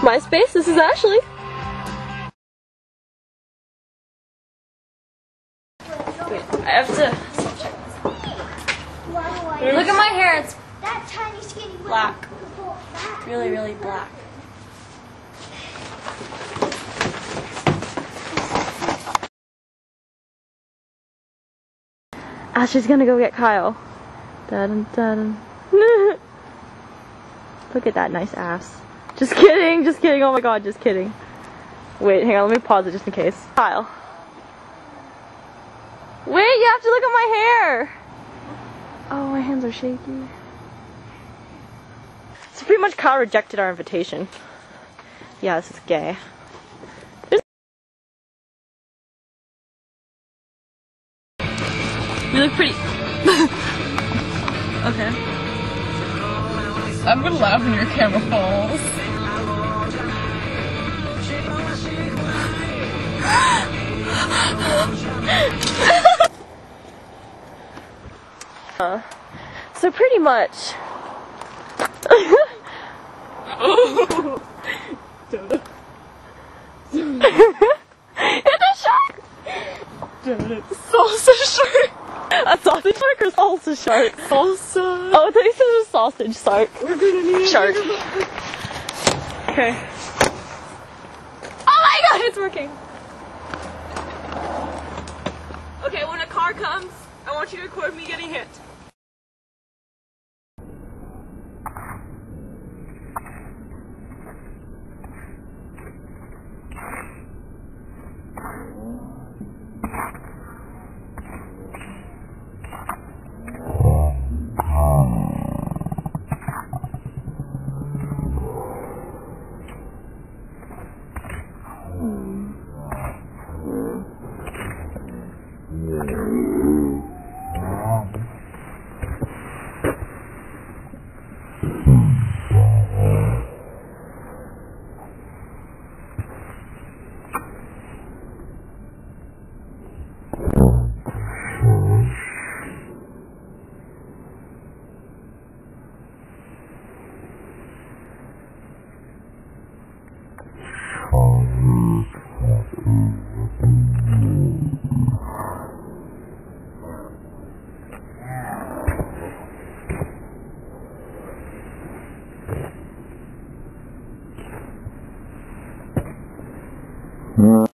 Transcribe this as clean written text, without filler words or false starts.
MySpace, this is Ashley. Wait, I have to... Look at my hair, it's that tiny skinny black. Really, really black. Ashley's gonna go get Kyle. Dun, dun. Look at that nice ass. Just kidding, oh my god, just kidding. Wait, hang on, let me pause it just in case. Kyle. Wait, you have to look at my hair! Oh, my hands are shaky. So pretty much Kyle rejected our invitation. Yeah, this is gay. You look pretty... Okay. I'm gonna laugh when your camera falls. So pretty much... It's a shark! Salsa shark! A sausage shark or salsa shark? Salsa! Oh, I thought you said it was sausage shark. We're gonna need Shark. Okay. Oh my god, it's working! Okay, when a car comes, I want you to record me getting hit. Yeah.